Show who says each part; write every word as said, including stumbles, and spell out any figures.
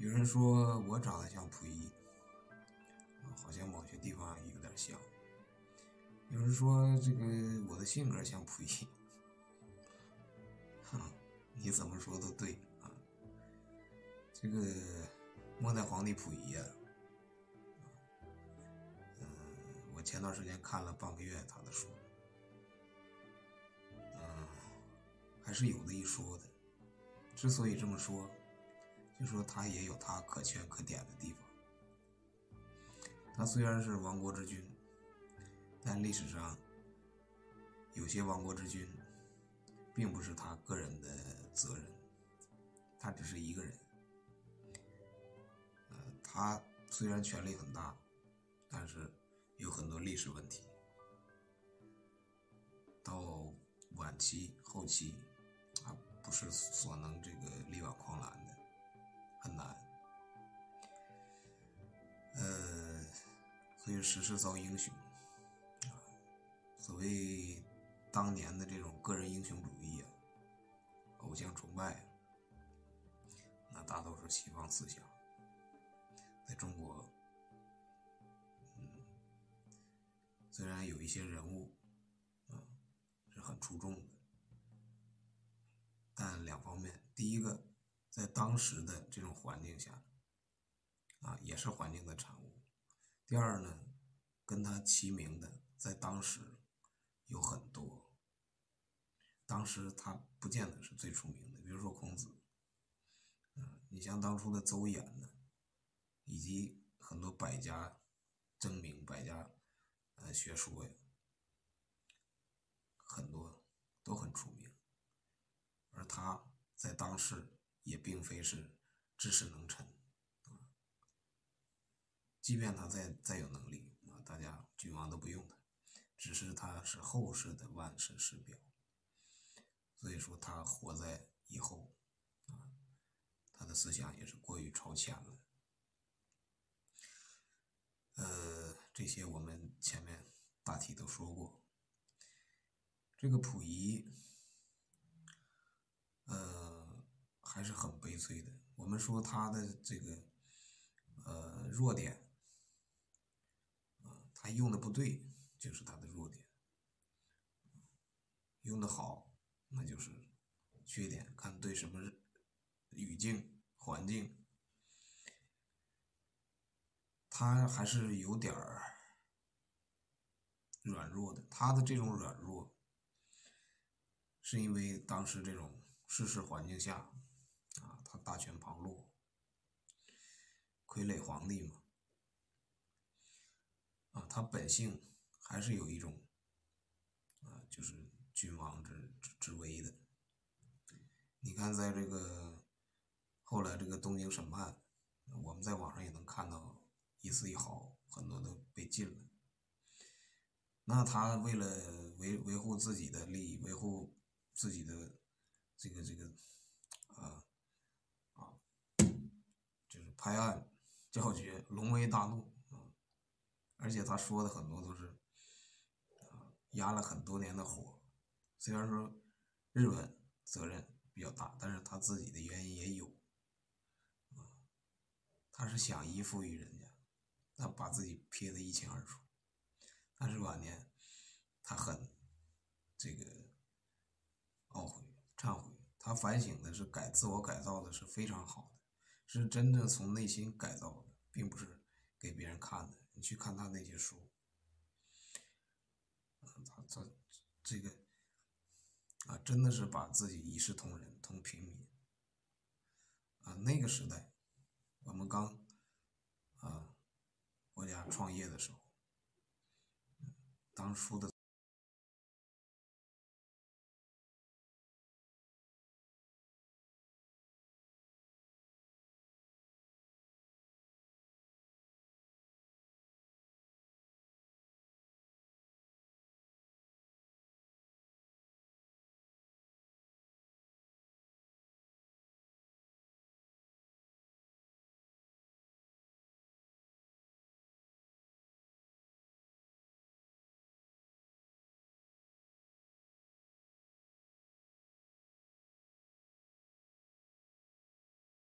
Speaker 1: 有人说我长得像溥仪，好像某些地方有点像。有人说这个我的性格像溥仪，哈，你怎么说都对啊。这个末代皇帝溥仪啊，嗯，我前段时间看了半个月他的书，嗯，还是有的一说的。之所以这么说，就说他也有他可圈可点的地方。他虽然是亡国之君，但历史上有些亡国之君并不是他个人的责任，他只是一个人。呃，他虽然权力很大，但是有很多历史问题，到晚期后期啊，不是所能这个力挽狂澜的，很难。呃，所以时势造英雄啊，所谓当年的这种个人英雄主义啊，偶像崇拜啊，那大都是西方思想，在中国，嗯，虽然有一些人物啊是很出众的，但两方面，第一个，在当时的这种环境下啊，也是环境的产物。第二呢，跟他齐名的，在当时有很多，当时他不见得是最出名的，比如说孔子，嗯，你像当初的邹衍呢，以及很多百家争鸣、百家呃学说呀，很多都很出名，而他在当时也并非是知识能臣。即便他再再有能力啊，大家君王都不用他，只是他是后世的万世师表，所以说他活在以后啊，他的思想也是过于超前了。呃，这些我们前面大体都说过。这个溥仪，呃，还是很悲催的。我们说他的这个呃弱点。他用的不对，就是他的弱点；用的好，那就是缺点。看对什么语境、环境，他还是有点儿软弱的。他的这种软弱，是因为当时这种世事环境下，啊，他大权旁落，傀儡皇帝嘛，啊，他本性还是有一种啊，就是君王之之之威的。你看，在这个后来这个东京审判，我们在网上也能看到一丝一毫，很多都被禁了。那他为了维维护自己的利益，维护自己的这个这个啊啊，就是拍案叫绝，龙威大怒啊！而且他说的很多都是啊压了很多年的火。虽然说日本责任比较大，但是他自己的原因也有。他是想依附于人家，他把自己撇得一清二楚。但是晚年，他很这个懊悔、忏悔，他反省的是改自我改造的是非常好的，是真正从内心改造的，并不是给别人看的。你去看他那些书，他他这个啊，真的是把自己一视同仁，同平民啊。那个时代，我们刚啊国家创业的时候，当初的